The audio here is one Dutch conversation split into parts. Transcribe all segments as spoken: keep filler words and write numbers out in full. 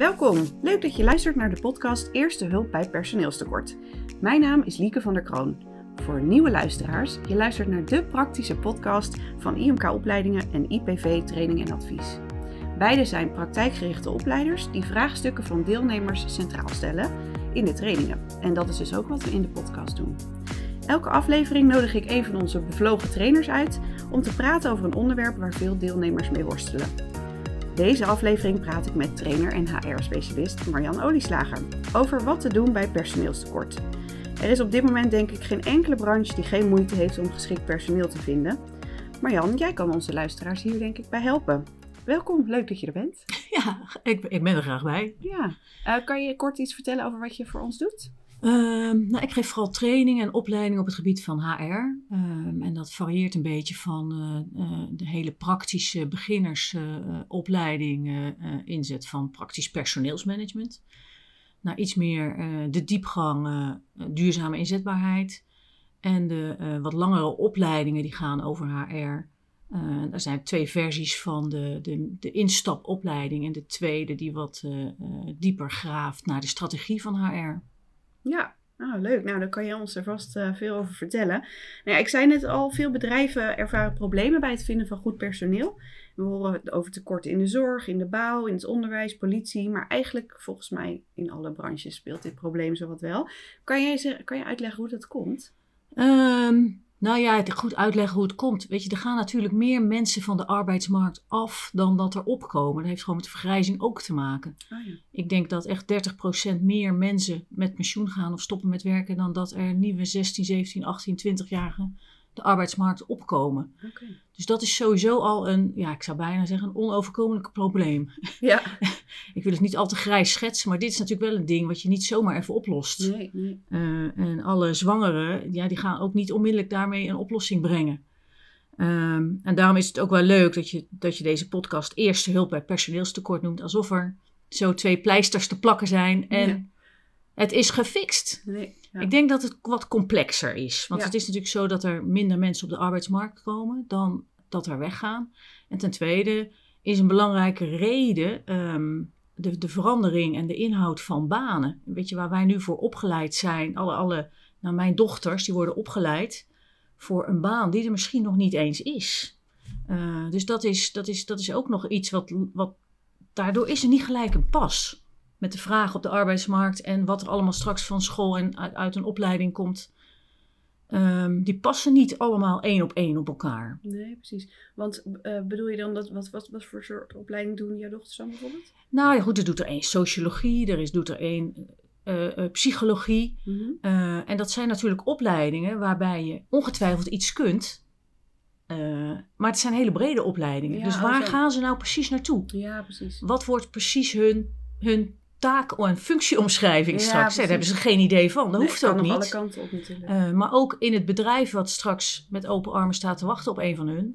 Welkom, leuk dat je luistert naar de podcast Eerste Hulp bij Personeelstekort. Mijn naam is Lieke van der Kroon. Voor nieuwe luisteraars, je luistert naar de praktische podcast van I M K-opleidingen en I P V Training en Advies. Beide zijn praktijkgerichte opleiders die vraagstukken van deelnemers centraal stellen in de trainingen. En dat is dus ook wat we in de podcast doen. Elke aflevering nodig ik een van onze bevlogen trainers uit om te praten over een onderwerp waar veel deelnemers mee worstelen. Deze aflevering praat ik met trainer en H R-specialist Marjan Olieslager over wat te doen bij personeelstekort. Er is op dit moment denk ik geen enkele branche die geen moeite heeft om geschikt personeel te vinden. Marjan, jij kan onze luisteraars hier denk ik bij helpen. Welkom, leuk dat je er bent. Ja, ik, ik ben er graag bij. Ja. Uh, kan je kort iets vertellen over wat je voor ons doet? Um, nou, ik geef vooral training en opleiding op het gebied van H R. Um, en dat varieert een beetje van uh, uh, de hele praktische beginnersopleiding, uh, uh, uh, inzet van praktisch personeelsmanagement. Naar iets meer uh, de diepgang uh, duurzame inzetbaarheid. En de uh, wat langere opleidingen die gaan over H R. Uh, er zijn twee versies van de, de, de instapopleiding en de tweede die wat uh, uh, dieper graaft naar de strategie van H R. Ja, oh, leuk. Nou, daar kan je ons er vast uh, veel over vertellen. Nou ja, ik zei net al, veel bedrijven ervaren problemen bij het vinden van goed personeel. We horen het over tekorten in de zorg, in de bouw, in het onderwijs, politie. Maar eigenlijk, volgens mij, in alle branches speelt dit probleem zowat wel. Kan jij, kan je uitleggen hoe dat komt? Um, nou ja, goed uitleggen hoe het komt. Weet je, er gaan natuurlijk meer mensen van de arbeidsmarkt af dan dat er opkomen. Dat heeft gewoon met de vergrijzing ook te maken. Oh ja. Ik denk dat echt dertig procent meer mensen met pensioen gaan of stoppen met werken dan dat er nieuwe zestien, zeventien, achttien, twintig-jarigen de arbeidsmarkt opkomen. Okay. Dus dat is sowieso al een, ja, ik zou bijna zeggen, een onoverkomelijk probleem. Ja. Ik wil het niet al te grijs schetsen, maar dit is natuurlijk wel een ding wat je niet zomaar even oplost. Nee, nee. Uh, en alle zwangeren, ja, die gaan ook niet onmiddellijk daarmee een oplossing brengen. Um, en daarom is het ook wel leuk dat je, dat je deze podcast Eerste Hulp bij Personeelstekort noemt, alsof er zo twee pleisters te plakken zijn en ja. Het is gefixt. Nee. Ja. Ik denk dat het wat complexer is. Want ja. Het is natuurlijk zo dat er minder mensen op de arbeidsmarkt komen dan dat er weggaan. En ten tweede is een belangrijke reden um, de, de verandering en de inhoud van banen. Weet je, waar wij nu voor opgeleid zijn. Alle, alle, nou mijn dochters die worden opgeleid voor een baan die er misschien nog niet eens is. Uh, dus dat is, dat, is, dat is ook nog iets wat, wat... Daardoor is er niet gelijk een pas. Met de vraag op de arbeidsmarkt en wat er allemaal straks van school en uit, uit een opleiding komt. Um, die passen niet allemaal één op één op elkaar. Nee, precies. Want uh, bedoel je dan, dat, wat, wat, wat voor soort opleiding doen jouw dochters dan bijvoorbeeld? Nou ja, goed, er doet er één sociologie, er is, doet er één uh, uh, psychologie. Mm-hmm. Uh, en dat zijn natuurlijk opleidingen waarbij je ongetwijfeld iets kunt. Uh, maar het zijn hele brede opleidingen. Ja, dus waar zo. gaan ze nou precies naartoe? Ja, precies. Wat wordt precies hun, hun taak- en functieomschrijving ja, straks? Daar hebben ze geen idee van. Dat nee, hoeft ook kan niet. Alle kanten op natuurlijk. Uh, maar ook in het bedrijf wat straks met open armen staat te wachten op een van hun.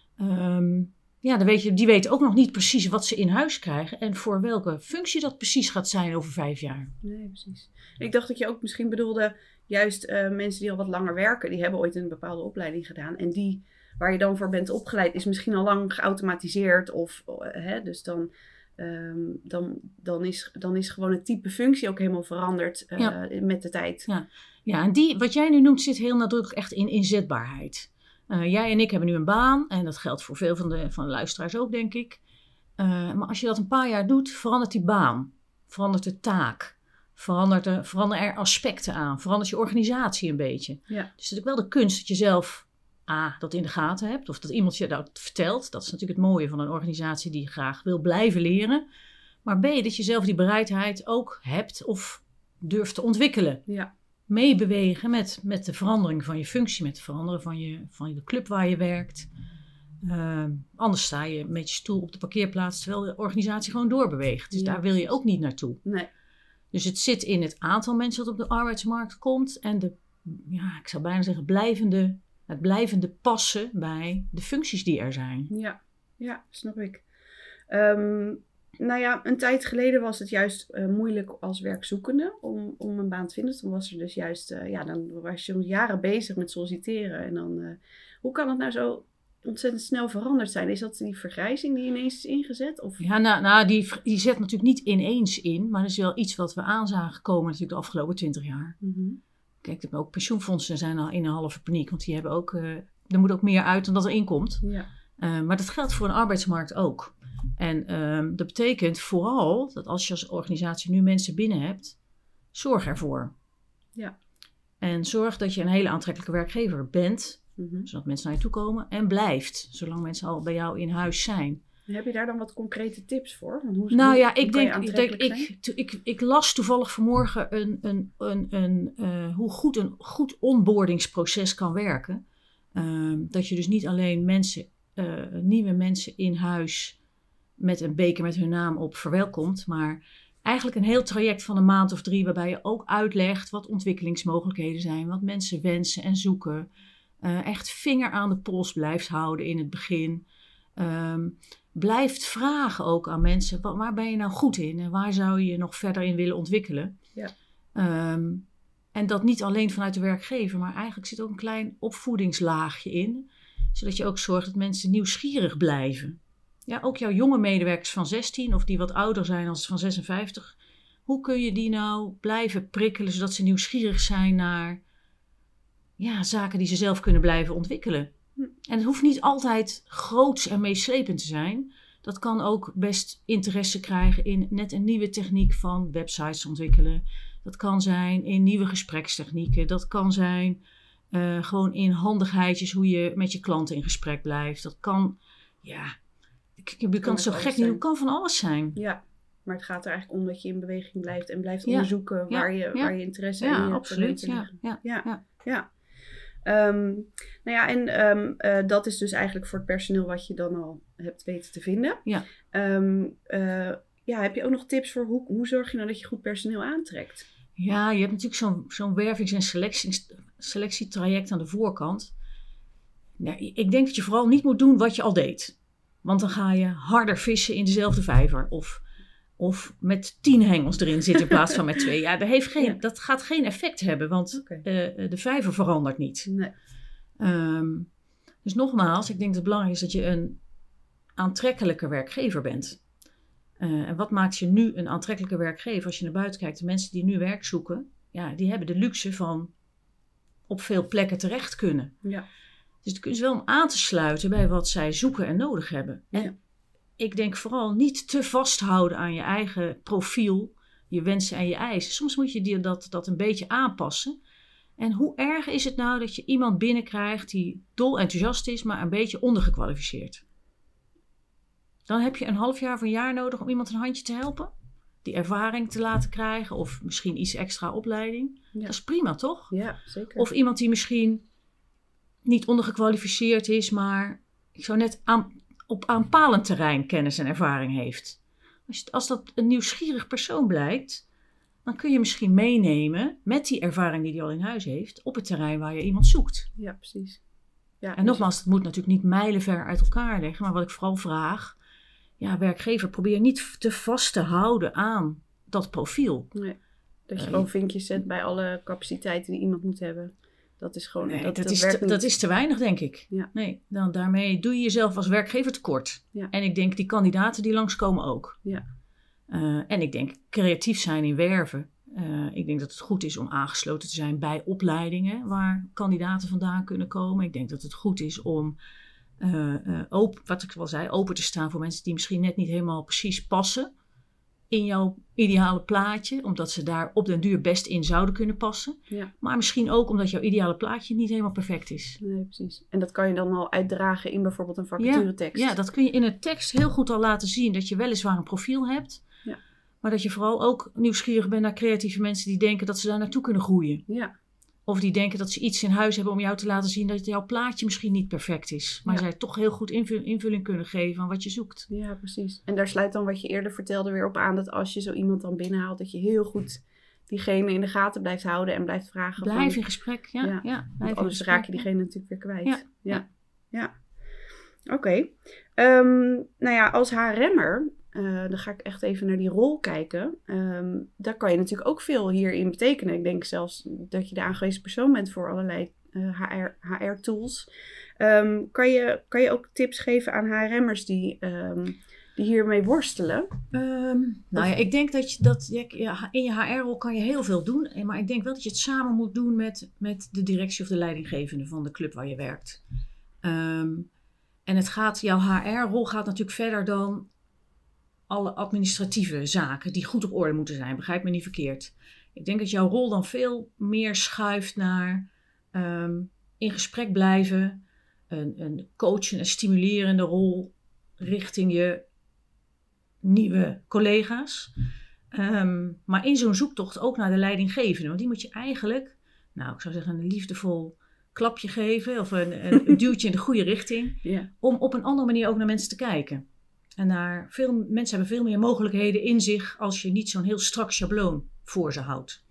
Um, ja, dan weet je, die weten ook nog niet precies wat ze in huis krijgen. En voor welke functie dat precies gaat zijn over vijf jaar. Nee, precies. Ik dacht dat je ook misschien bedoelde juist uh, mensen die al wat langer werken. Die hebben ooit een bepaalde opleiding gedaan. En die waar je dan voor bent opgeleid is misschien al lang geautomatiseerd. Of, uh, hè, dus dan... Um, dan, dan, is, dan is gewoon het type functie ook helemaal veranderd uh, ja. met de tijd. Ja, ja en die, wat jij nu noemt zit heel nadrukkelijk echt in inzetbaarheid. Uh, jij en ik hebben nu een baan en dat geldt voor veel van de, van de luisteraars ook, denk ik. Uh, maar als je dat een paar jaar doet, verandert die baan. Verandert de taak. Verandert er, veranderen er aspecten aan. Verandert je organisatie een beetje. Ja. Dus het is ook wel de kunst dat je zelf... A, dat in de gaten hebt, of dat iemand je dat vertelt. Dat is natuurlijk het mooie van een organisatie die graag wil blijven leren. Maar B, dat je zelf die bereidheid ook hebt of durft te ontwikkelen. Ja. Meebewegen met, met de verandering van je functie, met het veranderen van, je, van de club waar je werkt. Uh, anders sta je met je stoel op de parkeerplaats terwijl de organisatie gewoon doorbeweegt. Dus ja, daar wil je ook niet naartoe. Nee. Dus het zit in het aantal mensen dat op de arbeidsmarkt komt en de, ja, ik zou bijna zeggen, blijvende... Het blijvende passen bij de functies die er zijn. Ja, ja, snap ik. Um, nou ja, een tijd geleden was het juist uh, moeilijk als werkzoekende om, om een baan te vinden. Toen was er dus juist, uh, ja, dan was je jaren bezig met solliciteren. En dan, uh, hoe kan het nou zo ontzettend snel veranderd zijn. Is dat die vergrijzing die ineens is ingezet? Of? Ja, nou, nou die, die zet natuurlijk niet ineens in, maar dat is wel iets wat we aan zagen komen natuurlijk de afgelopen twintig jaar. Mm-hmm. Kijk, ook pensioenfondsen zijn al in een halve paniek, want die hebben ook, uh, er moet ook meer uit dan dat er inkomt. Ja. Uh, maar dat geldt voor een arbeidsmarkt ook. En um, dat betekent vooral dat als je als organisatie nu mensen binnen hebt, zorg ervoor. Ja. En zorg dat je een hele aantrekkelijke werkgever bent, mm-hmm. zodat mensen naar je toe komen en blijft, zolang mensen al bij jou in huis zijn. En heb je daar dan wat concrete tips voor? Want hoe, nou hoe, ja, hoe ik denk, ik, denk ik, to, ik, ik las toevallig vanmorgen een, een, een, een, uh, hoe goed een goed onboardingsproces kan werken. Uh, dat je dus niet alleen mensen, uh, nieuwe mensen in huis met een beker met hun naam op verwelkomt, maar eigenlijk een heel traject van een maand of drie waarbij je ook uitlegt wat ontwikkelingsmogelijkheden zijn, wat mensen wensen en zoeken. Uh, echt vinger aan de pols blijft houden in het begin. Um, blijft vragen ook aan mensen, waar ben je nou goed in en waar zou je je nog verder in willen ontwikkelen? Ja. Um, en dat niet alleen vanuit de werkgever, maar eigenlijk zit ook een klein opvoedingslaagje in, zodat je ook zorgt dat mensen nieuwsgierig blijven. Ja, ook jouw jonge medewerkers van zestien of die wat ouder zijn als van zesenvijftig, hoe kun je die nou blijven prikkelen zodat ze nieuwsgierig zijn naar ja, zaken die ze zelf kunnen blijven ontwikkelen? En het hoeft niet altijd groots en meeslepend te zijn. Dat kan ook best interesse krijgen in net een nieuwe techniek van websites ontwikkelen. Dat kan zijn in nieuwe gesprekstechnieken. Dat kan zijn uh, gewoon in handigheidjes hoe je met je klanten in gesprek blijft. Dat kan, ja, ik, ik kan, kan het zo gek niet, het kan van alles zijn. Ja, maar het gaat er eigenlijk om dat je in beweging blijft en blijft onderzoeken ja, waar, ja, je, waar je interesse ja, en je absoluut, ja, ja, ja, ja, ja. Um, nou ja, en um, uh, dat is dus eigenlijk voor het personeel wat je dan al hebt weten te vinden. Ja. Um, uh, ja, heb je ook nog tips voor hoe, hoe zorg je nou dat je goed personeel aantrekt? Ja, je hebt natuurlijk zo'n, zo'n wervings- en selectie, selectietraject aan de voorkant. Ja, ik denk dat je vooral niet moet doen wat je al deed. Want dan ga je harder vissen in dezelfde vijver. Of, of met tien hengels erin zitten in plaats van met twee. Ja, dat, heeft geen, ja. dat gaat geen effect hebben, want okay. uh, de vijver verandert niet. Nee. Um, dus nogmaals, ik denk dat het belangrijk is dat je een aantrekkelijke werkgever bent. Uh, en wat maakt je nu een aantrekkelijke werkgever? Als je naar buiten kijkt, de mensen die nu werk zoeken, ja, die hebben de luxe van op veel plekken terecht kunnen. Ja. Dus het is wel om aan te sluiten bij wat zij zoeken en nodig hebben. En ja. ik denk vooral niet te vasthouden aan je eigen profiel, je wensen en je eisen. Soms moet je die, dat, dat een beetje aanpassen. En hoe erg is het nou dat je iemand binnenkrijgt die dol enthousiast is, maar een beetje ondergekwalificeerd? Dan heb je een half jaar of een jaar nodig om iemand een handje te helpen. Die ervaring te laten krijgen of misschien iets extra opleiding. Ja. Dat is prima, toch? Ja, zeker. Of iemand die misschien niet ondergekwalificeerd is, maar ik zou net aan, op aanpalend terrein kennis en ervaring heeft. Als, je, als dat een nieuwsgierig persoon blijkt, dan kun je misschien meenemen met die ervaring die hij al in huis heeft op het terrein waar je iemand zoekt. Ja, precies. Ja, en nogmaals, het moet natuurlijk niet mijlenver uit elkaar liggen, maar wat ik vooral vraag, ja, werkgever, probeer niet te vast te houden aan dat profiel. Nee, dat je uh, gewoon vinkjes zet bij alle capaciteiten die iemand moet hebben. Dat is gewoon, nee, dat, dat, dat, is werkt te, dat is te weinig, denk ik. Ja. Nee, dan daarmee doe je jezelf als werkgever tekort. Ja. En ik denk die kandidaten die langskomen ook. Ja. Uh, en ik denk creatief zijn in werven. Uh, ik denk dat het goed is om aangesloten te zijn bij opleidingen waar kandidaten vandaan kunnen komen. Ik denk dat het goed is om, uh, uh, open, wat ik al zei, open te staan voor mensen die misschien net niet helemaal precies passen in jouw ideale plaatje, omdat ze daar op den duur best in zouden kunnen passen. Ja. Maar misschien ook omdat jouw ideale plaatje niet helemaal perfect is. Nee, precies. En dat kan je dan al uitdragen in bijvoorbeeld een vacaturetekst. Ja, ja, dat kun je in een tekst heel goed al laten zien, dat je weliswaar een profiel hebt, ja. maar dat je vooral ook nieuwsgierig bent naar creatieve mensen die denken dat ze daar naartoe kunnen groeien. Ja. Of die denken dat ze iets in huis hebben om jou te laten zien dat jouw plaatje misschien niet perfect is. Maar ja. zij toch heel goed invul- invulling kunnen geven aan wat je zoekt. Ja, precies. En daar sluit dan wat je eerder vertelde weer op aan. Dat als je zo iemand dan binnenhaalt, dat je heel goed diegene in de gaten blijft houden en blijft vragen. Blijf van, in gesprek, ja. ja, ja want anders raak je diegene natuurlijk weer kwijt. Ja, ja. ja. Oké. Okay. Um, nou ja, als H R M'er... Uh, dan ga ik echt even naar die rol kijken. Um, daar kan je natuurlijk ook veel hierin betekenen. Ik denk zelfs dat je de aangewezen persoon bent voor allerlei uh, H R, H R-tools. Um, kan, je, kan je ook tips geven aan H R M'ers die, um, die hiermee worstelen? Um, nou ja, ik denk dat je dat ja, in je H R-rol kan je heel veel doen. Maar ik denk wel dat je het samen moet doen met, met de directie of de leidinggevende van de club waar je werkt. Um, en het gaat, jouw H R-rol gaat natuurlijk verder dan alle administratieve zaken die goed op orde moeten zijn. Begrijp me niet verkeerd. Ik denk dat jouw rol dan veel meer schuift naar um, in gesprek blijven, een, een coachende en stimulerende rol richting je nieuwe collega's. Um, maar in zo'n zoektocht ook naar de leidinggevende. Want die moet je eigenlijk, nou ik zou zeggen een liefdevol klapje geven of een, een duwtje in de goede richting. Yeah. Om op een andere manier ook naar mensen te kijken. En naar veel, mensen hebben veel meer mogelijkheden in zich als je niet zo'n heel strak schabloon voor ze houdt.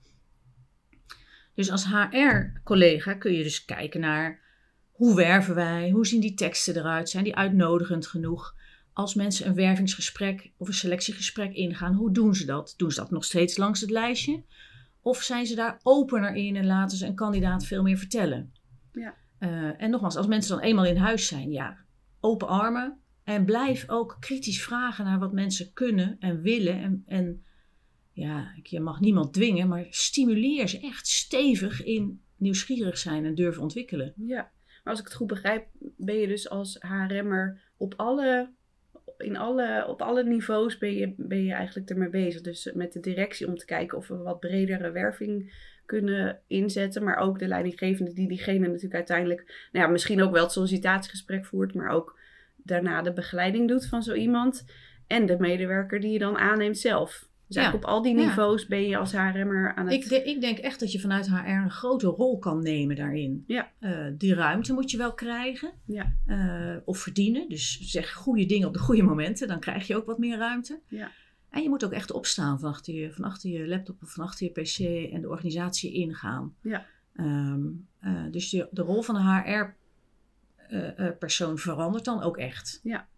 Dus als H R-collega kun je dus kijken naar hoe werven wij, hoe zien die teksten eruit, zijn die uitnodigend genoeg? Als mensen een wervingsgesprek of een selectiegesprek ingaan, hoe doen ze dat? Doen ze dat nog steeds langs het lijstje? Of zijn ze daar opener in en laten ze een kandidaat veel meer vertellen? Ja. Uh, en nogmaals, als mensen dan eenmaal in huis zijn, ja, open armen. En blijf ook kritisch vragen naar wat mensen kunnen en willen. En, en ja, je mag niemand dwingen, maar stimuleer ze echt stevig in nieuwsgierig zijn en durven ontwikkelen. Ja, maar als ik het goed begrijp, ben je dus als H R M'er op alle, in alle, op alle niveaus ben je, ben je eigenlijk ermee bezig. Dus met de directie om te kijken of we wat bredere werving kunnen inzetten. Maar ook de leidinggevende die diegene natuurlijk uiteindelijk, nou ja, misschien ook wel het sollicitatiegesprek voert, maar ook daarna de begeleiding doet van zo iemand. En de medewerker die je dan aanneemt zelf. Dus ja. eigenlijk op al die niveaus ja. ben je als H R M'er aan het... Ik, de, ik denk echt dat je vanuit H R een grote rol kan nemen daarin. Ja. Uh, die ruimte moet je wel krijgen. Ja. Uh, of verdienen. Dus zeg goede dingen op de goede momenten. Dan krijg je ook wat meer ruimte. Ja. En je moet ook echt opstaan van achter je, van achter je laptop of van achter je pc en de organisatie ingaan. Ja. Um, uh, dus de, de rol van de H R uh, uh, persoon verandert dan ook echt. Ja.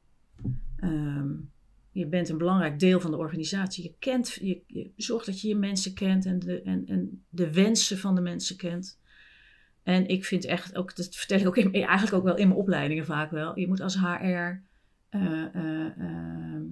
Um, je bent een belangrijk deel van de organisatie. Je, kent, je, je zorgt dat je je mensen kent en de, en, en de wensen van de mensen kent. En ik vind echt, ook, dat vertel ik ook in, eigenlijk ook wel in mijn opleidingen vaak wel. Je moet als H R uh, uh, uh,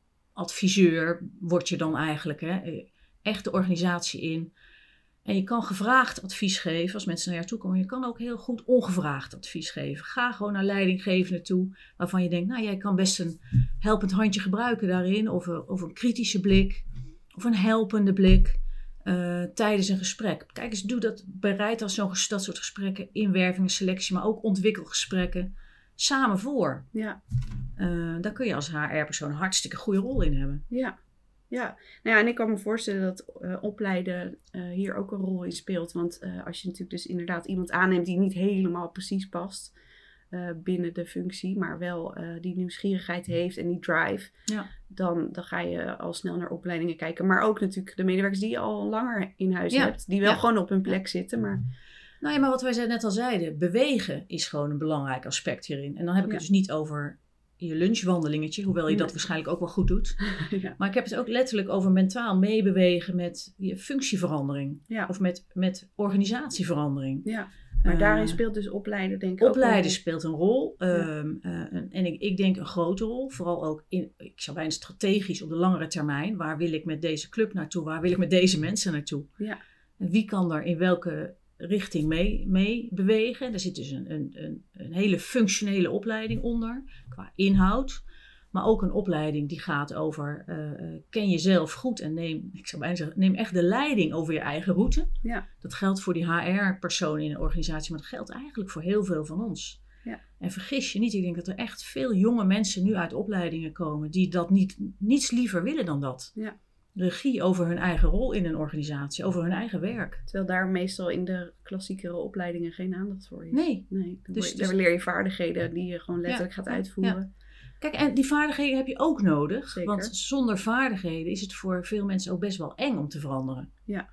adviseur, word je dan eigenlijk, hè, echt de organisatie in. En je kan gevraagd advies geven als mensen naar jou toe komen. Je kan ook heel goed ongevraagd advies geven. Ga gewoon naar leidinggevenden toe waarvan je denkt, nou jij kan best een helpend handje gebruiken daarin. Of een, of een kritische blik. Of een helpende blik uh, tijdens een gesprek. Kijk eens, doe dat, bereid als zo'n dat soort gesprekken, inwerving, selectie, maar ook ontwikkelgesprekken samen voor. Ja. Uh, daar kun je als H R-persoon een hartstikke goede rol in hebben. Ja. Ja, nou ja, en ik kan me voorstellen dat uh, opleiden uh, hier ook een rol in speelt. Want uh, als je natuurlijk dus inderdaad iemand aanneemt die niet helemaal precies past uh, binnen de functie, maar wel uh, die nieuwsgierigheid heeft en die drive, ja. dan, dan ga je al snel naar opleidingen kijken. Maar ook natuurlijk de medewerkers die je al langer in huis ja. hebt, die wel ja. gewoon op hun plek zitten. Maar... Nou ja, maar wat wij net al zeiden, bewegen is gewoon een belangrijk aspect hierin. En dan heb ik ja. het dus niet over je lunchwandelingetje, hoewel je dat waarschijnlijk ook wel goed doet. Ja. Maar ik heb het ook letterlijk over mentaal meebewegen met je functieverandering. Ja. Of met, met organisatieverandering. Ja. Maar uh, daarin speelt dus opleiden denk ik Opleiden ook speelt een rol. Ja. Um, uh, en ik, ik denk een grote rol. Vooral ook, in, ik zou bijna strategisch op de langere termijn. Waar wil ik met deze club naartoe? Waar wil ik met deze mensen naartoe? Ja. En wie kan er in welke richting mee, mee bewegen? Daar zit dus een, een, een, een hele functionele opleiding onder, qua inhoud. Maar ook een opleiding die gaat over, uh, uh, ken jezelf goed en neem, ik zou bijna zeggen, neem echt de leiding over je eigen route. Ja. Dat geldt voor die H R-persoon in een organisatie, maar dat geldt eigenlijk voor heel veel van ons. Ja. En vergis je niet, ik denk dat er echt veel jonge mensen nu uit opleidingen komen die dat niet, niets liever willen dan dat. Ja. Regie over hun eigen rol in een organisatie, over hun eigen werk. Terwijl daar meestal in de klassiekere opleidingen geen aandacht voor is. Nee. nee dus, je, dus, daar leer je vaardigheden die je gewoon letterlijk ja, gaat uitvoeren. Ja. Kijk, en die vaardigheden heb je ook nodig. Zeker. Want zonder vaardigheden is het voor veel mensen ook best wel eng om te veranderen. Ja,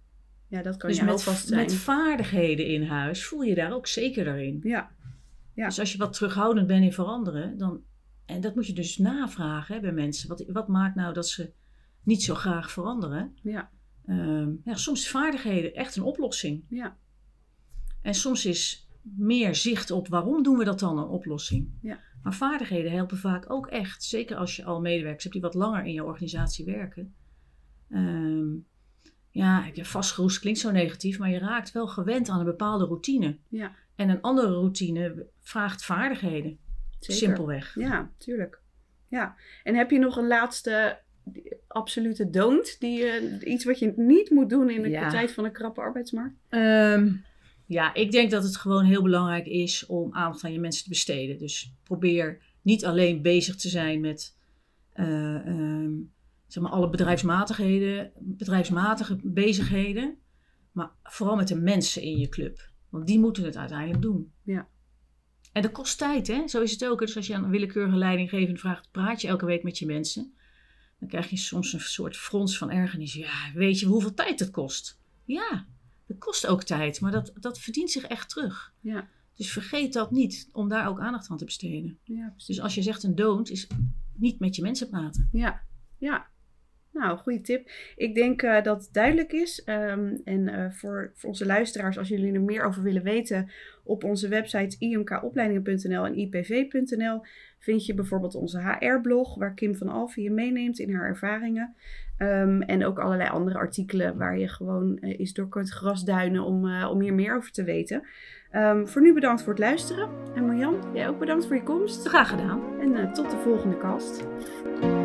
ja dat kan dus je met, vast zijn. met vaardigheden in huis voel je daar ook zeker daarin. Ja. Ja. Dus als je wat terughoudend bent in veranderen, dan, en dat moet je dus navragen hè, bij mensen. Wat, wat maakt nou dat ze niet zo graag veranderen? Ja. Um, ja, soms is vaardigheden echt een oplossing. Ja. En soms is meer zicht op waarom doen we dat dan een oplossing. Ja. Maar vaardigheden helpen vaak ook echt. Zeker als je al medewerkers hebt die wat langer in je organisatie werken. Um, ja, vastgeroest klinkt zo negatief, maar je raakt wel gewend aan een bepaalde routine. Ja. En een andere routine vraagt vaardigheden. Zeker. Simpelweg. Ja, tuurlijk. Ja. En heb je nog een laatste absolute don't? Die, uh, iets wat je niet moet doen in de ja. tijd van een krappe arbeidsmarkt? Um, ja, ik denk dat het gewoon heel belangrijk is om aandacht aan je mensen te besteden. Dus probeer niet alleen bezig te zijn met uh, um, zeg maar alle bedrijfsmatigheden, bedrijfsmatige bezigheden. Maar vooral met de mensen in je club. Want die moeten het uiteindelijk doen. Ja. En dat kost tijd, hè? Zo is het ook. Dus als je aan een willekeurige leidinggevende vraagt, praat je elke week met je mensen. Dan krijg je soms een soort frons van ergernis. Ja, weet je hoeveel tijd dat kost? Ja, dat kost ook tijd. Maar dat, dat verdient zich echt terug. Ja. Dus vergeet dat niet, om daar ook aandacht aan te besteden. Ja, dus als je zegt een don't, is niet met je mensen praten. Ja, ja. Nou, goede tip. Ik denk uh, dat het duidelijk is. Um, en uh, voor, voor onze luisteraars, als jullie er meer over willen weten, op onze websites i m k opleidingen punt n l en i p v punt n l vind je bijvoorbeeld onze H R-blog, waar Kim van Alphen je meeneemt in haar ervaringen. Um, en ook allerlei andere artikelen waar je gewoon uh, eens door kunt grasduinen om, uh, om hier meer over te weten. Um, voor nu bedankt voor het luisteren. En Marjan, jij ook bedankt voor je komst. Graag gedaan. En uh, tot de volgende cast.